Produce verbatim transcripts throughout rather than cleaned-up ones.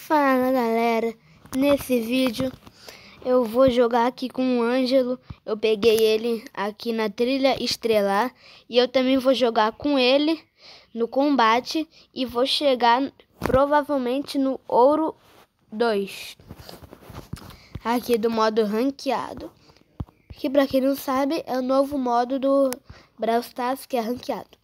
Fala galera, nesse vídeo eu vou jogar aqui com o Ângelo. Eu peguei ele aqui na Trilha Estrelar e eu também vou jogar com ele no combate e vou chegar provavelmente no Ouro dois, aqui do modo ranqueado, que pra quem não sabe é o novo modo do Brawl Stars, que é ranqueado.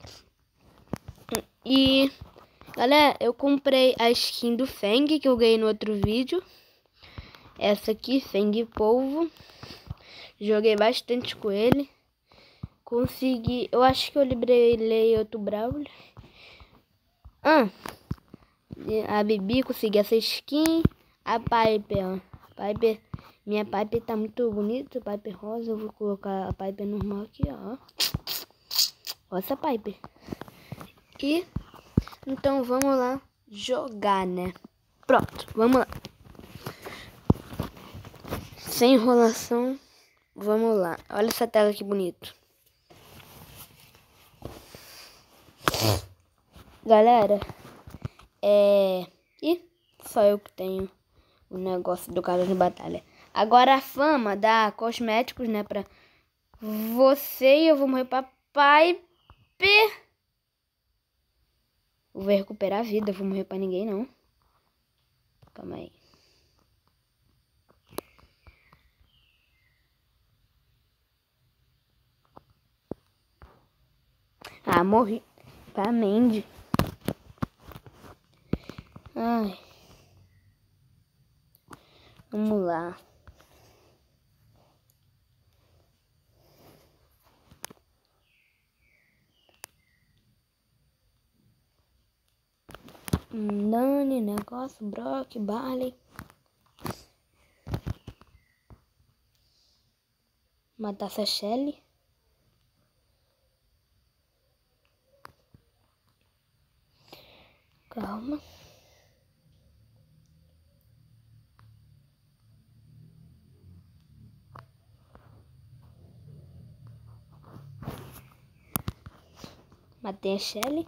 E galera, eu comprei a skin do Feng que eu ganhei no outro vídeo. Essa aqui, Feng Polvo. Joguei bastante com ele. Consegui, eu acho que eu liberei outro Brawler. Ah, a Bibi, consegui essa skin. A Piper, ó. Piper, minha Piper tá muito bonita. Piper rosa, eu vou colocar a Piper normal aqui, ó. Olha essa Piper. E então vamos lá jogar, né? Pronto, vamos lá. Sem enrolação, vamos lá. Olha essa tela que bonito. Galera, é... Ih, só eu que tenho o negócio do cara de batalha. Agora a fama dá cosméticos, né? Pra você, e eu vou morrer pra Piper. Vou recuperar a vida, vou morrer pra ninguém, não. Calma aí. Ah, morri. Pra Mandy. Ai. Vamos lá. Nani, negócio, Brock, Barley. Matar essa Shelly. Calma. Matei a Shelly.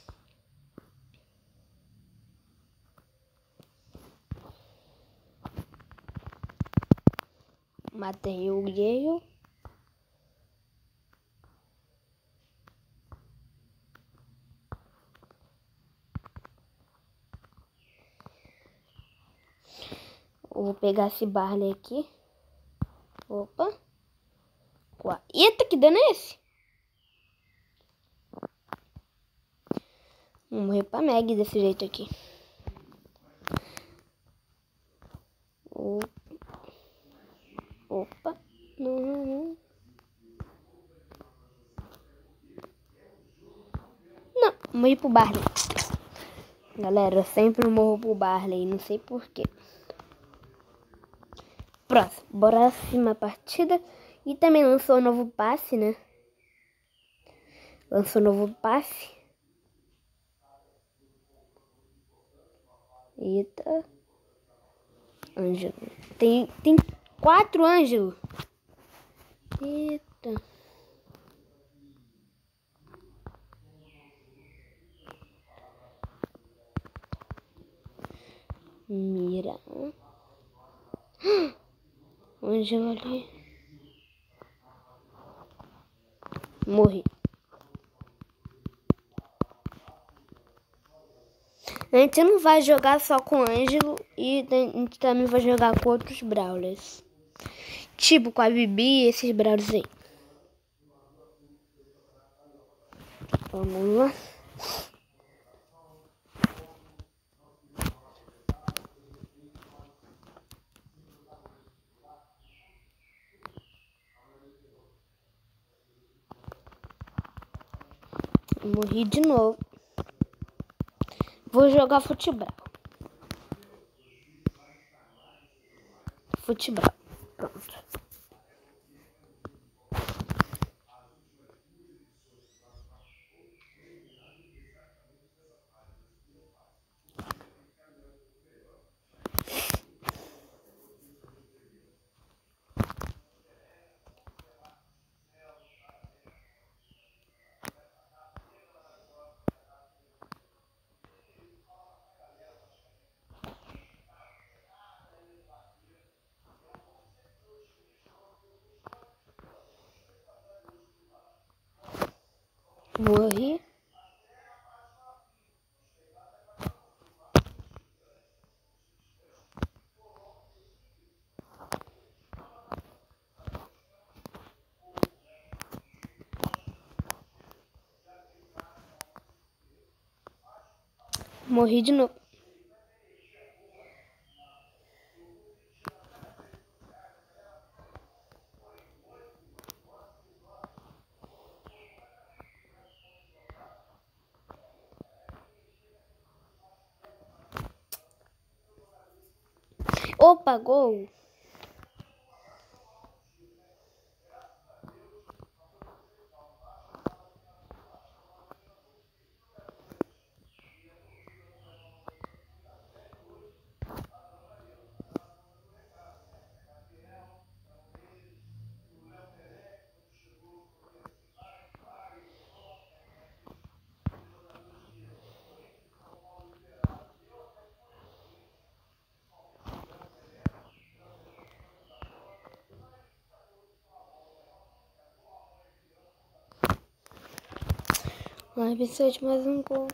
Matei o Gale. Vou pegar esse Barley aqui. Opa. Eita, que dano é esse? Vou morrer pra Meg desse jeito aqui. Opa. Não, não, não. Não, morri pro Barley. Galera, eu sempre morro pro Barley, não sei porquê. Próximo, próxima partida. E também lançou um novo passe, né? Lançou um novo passe. Eita. Ângelo. Tem, tem quatro Ângelo. Eita. Mira. Ângelo ali. Morri. A gente não vai jogar só com Ângelo e a gente também vai jogar com outros Brawlers. Tipo com a Bibi e esses Brawlers aí. Vamos lá. Morri de novo. Vou jogar futebol. Futebol. Pronto. Morri. Morri de novo. Opa, gol! Ai, precisa de mais um gol.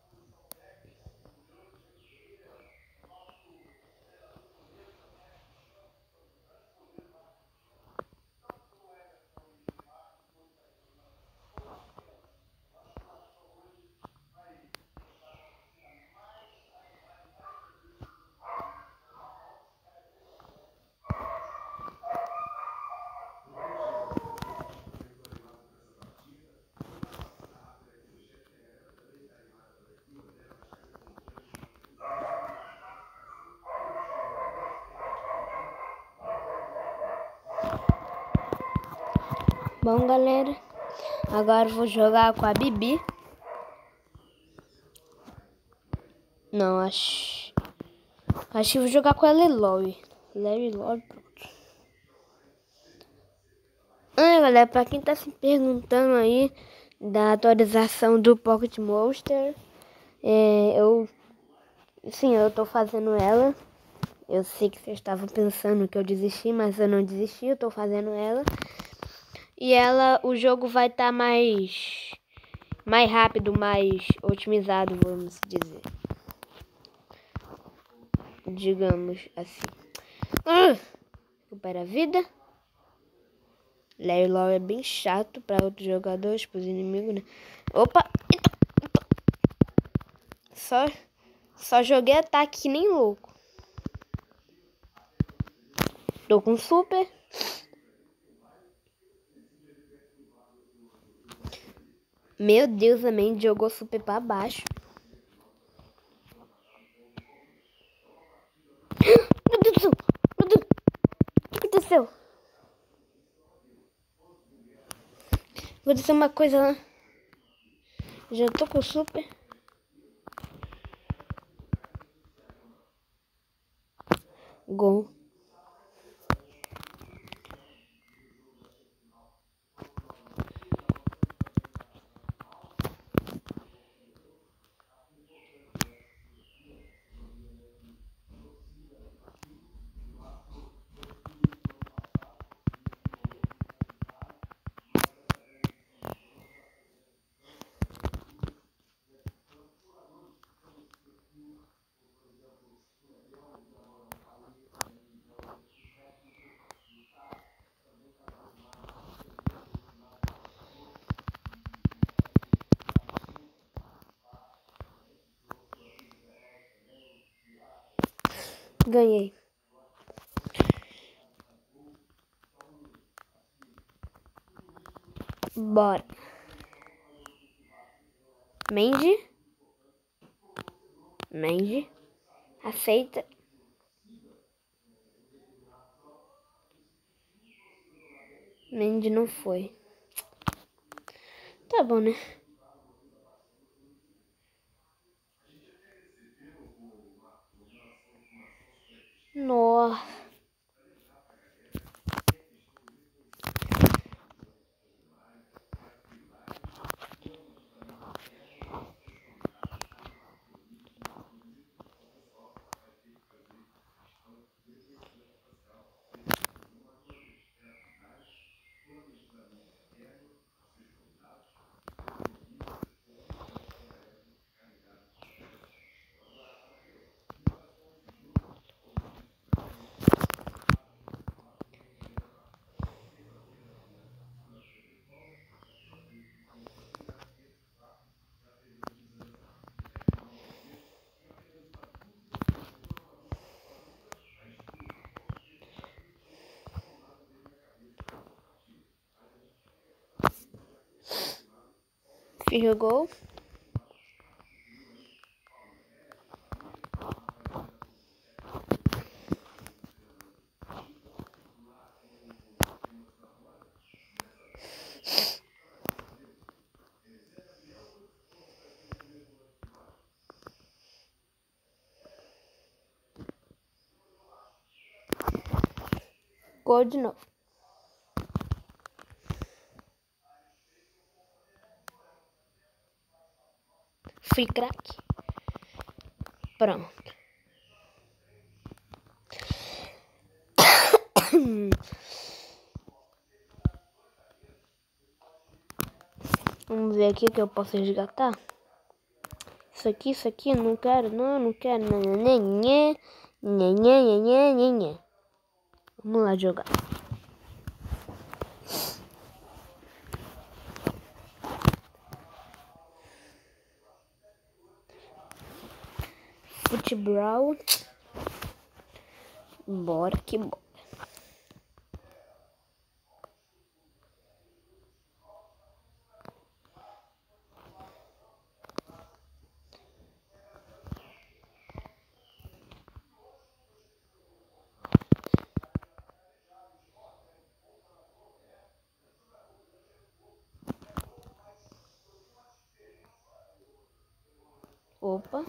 Bom, galera, agora eu vou jogar com a Bibi. Não, acho... Acho que vou jogar com a Leroy. Leroy, pronto. Ah, galera, pra quem tá se perguntando aí da atualização do Pocket Monster, é, eu... Sim, eu tô fazendo ela. Eu sei que vocês estavam pensando que eu desisti, mas eu não desisti, eu tô fazendo ela. E ela, o jogo vai estar tá mais... mais rápido, mais otimizado, vamos dizer. Digamos assim. Uh, recupera a vida. Larry Law é bem chato para outros jogadores, para os inimigos, né? Opa! Só, só joguei ataque que nem louco. Tô com super. Meu Deus, também jogou super para baixo. Meu Deus do céu! Meu Deus! O que aconteceu? Vou dizer uma coisa lá. Já tô com super. Gol. Ganhei. Bora. Mandy. Mandy. Aceita. Mandy não foi. Tá bom, né? Nossa. Fiz o gol. Gol de novo. Fui craque. Pronto. Vamos ver aqui o que eu posso resgatar. Isso aqui, isso aqui, não quero, não, não quero. Nhanhã, nhanhã, nhanhã, nhanhã, nhanhã. Vamos lá jogar. Futebol. Bora que bora. Opa.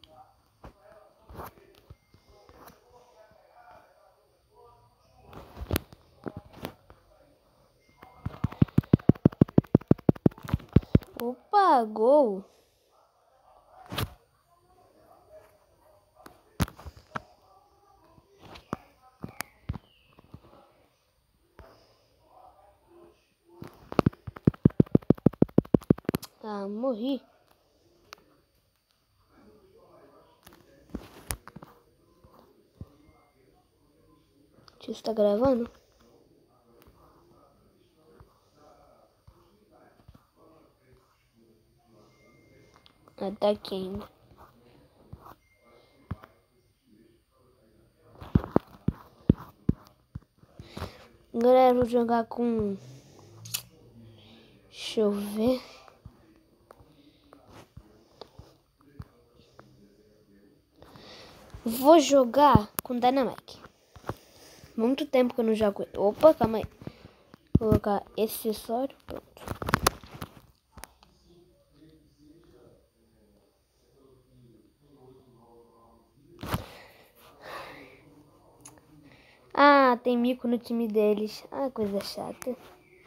Opa, gol. Ah, morri. Você está gravando? Ah, tá aqui ainda. Galera, eu vou jogar com... Deixa eu ver. Vou jogar com Dynamite. Muito tempo que eu não jogo. Opa, calma aí. Vou colocar esse acessório. Pronto. Ah, tem mico no time deles. Ah, coisa chata.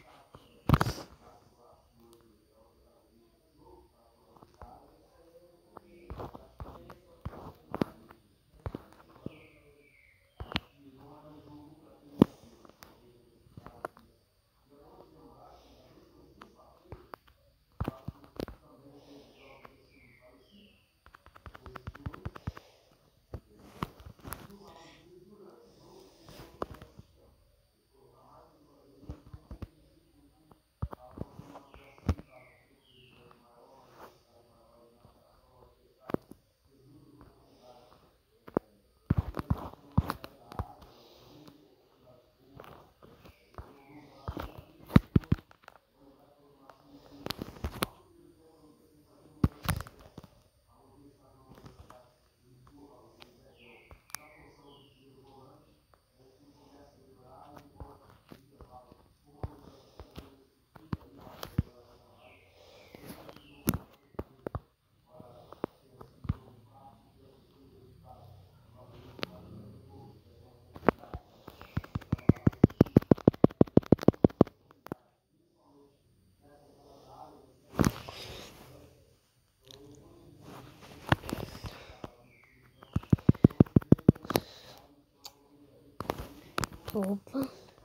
Opa.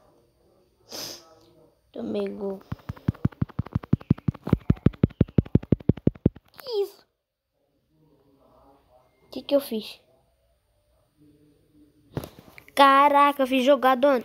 Tomei gol. Que isso? O que que eu fiz? Caraca, eu fiz jogador.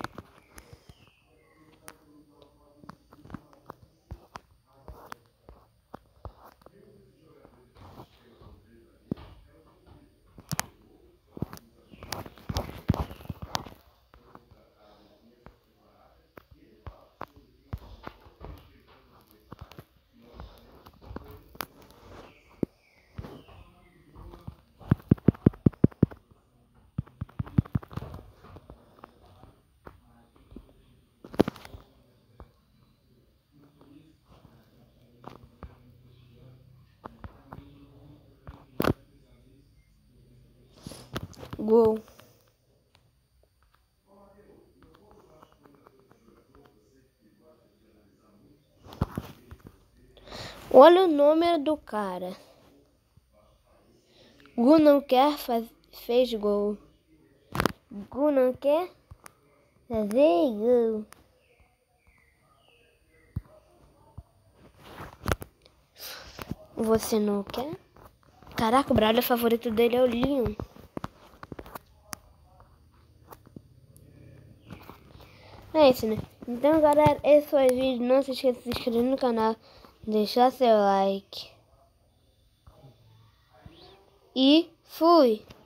Gol. Olha o número do cara. Gu não quer fazer, fez gol. Gu não quer fazer gol. Você não quer? Caraca, o brawler favorito dele é o Leon. É isso, né? Então, galera, esse foi o vídeo. Não se esqueça de se inscrever no canal, deixar seu like. E fui!